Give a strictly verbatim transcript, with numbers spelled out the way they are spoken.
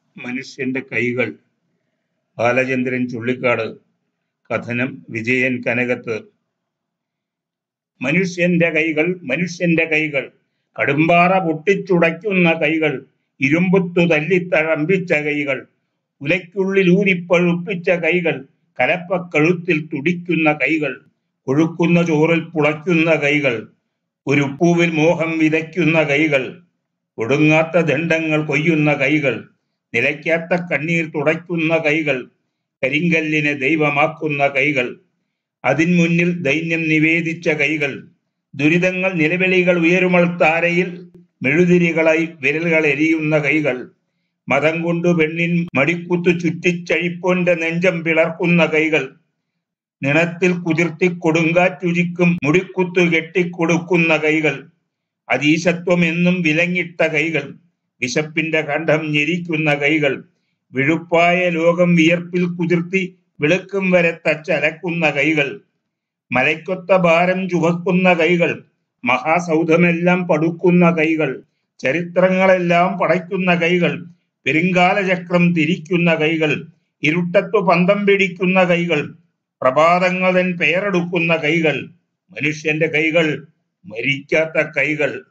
മനുഷ്യന്റെ കൈകൾ. ബാലചന്ദ്രൻ ചുള്ളിക്കാട്. കഥനം വിജയൻ കനകത്ത്. മനുഷ്യന്റെ കൈകൾ, മനുഷ്യന്റെ കൈകൾ, കടുംപാറ പൊട്ടിച്ചുടയ്ക്കുന്ന കൈകൾ, ഇരുമ്പുത്തു തല്ലിത്തഴമ്പിച്ച കൈകൾ, ഉലയ്ക്കുള്ളിൽ ഊരിപ്പഴുപ്പിച്ച കൈകൾ, കലപ്പക്കഴുത്തിൽ തുടിക്കുന്ന കൈകൾ, കൊഴുക്കുന്ന ചോറിൽ പുളയ്ക്കുന്ന കൈകൾ, ഒരു പൂവിൽ മോഹം വിതയ്ക്കുന്ന കൈകൾ, ഒടുങ്ങാത്ത ദണ്ഡങ്ങൾ കൊയ്യുന്ന കൈകൾ, നിലയ്ക്കാത്ത കണ്ണീർ തുടയ്ക്കുന്ന കൈകൾ, കരിങ്കല്ലിനെ ദൈവമാക്കുന്ന കൈകൾ, അതിൻ മുന്നിൽ ദൈന്യം നിവേദിച്ച കൈകൾ, ദുരിതങ്ങൾ നിലവിളികൾ ഉയരുമൾ താരയിൽ മെഴുതിരികളായി വിരലുകൾ എരിയുന്ന കൈകൾ, മതം കൊണ്ടു പെണ്ണിൻ മടിക്കുത്തു ചുറ്റിച്ചഴിപ്പോന്റെ നെഞ്ചം പിളർക്കുന്ന കൈകൾ, നിണത്തിൽ കുതിർത്തി കൊടുങ്കാറ്റുചിക്കും മുടിക്കുത്തു കെട്ടിക്കൊടുക്കുന്ന കൈകൾ, അതീശത്വം എന്നും വിലങ്ങിട്ട കൈകൾ, വിശപ്പിന്റെ കണ്ഠം ഞെരിക്കുന്ന കൈകൾ, വിഴുപ്പായ ലോകം വിയർപ്പിൽ കുതിർത്തി വെളുക്കും വരെ തച്ചലക്കുന്ന കൈകൾ, മലയ്ക്കൊത്ത ഭാരം ചുമക്കുന്ന കൈകൾ, മഹാസൗധമെല്ലാം പടുക്കുന്ന കൈകൾ, ചരിത്രങ്ങളെല്ലാം പടയ്ക്കുന്ന കൈകൾ, പെരുങ്കാലചക്രം തിരിക്കുന്ന കൈകൾ, ഇരുട്ടത്തു പന്തം പിടിക്കുന്ന കൈകൾ, പ്രഭാതങ്ങൾ തൻ പേരെടുക്കുന്ന കൈകൾ, മനുഷ്യന്റെ കൈകൾ, മരിക്കാത്ത കൈകൾ.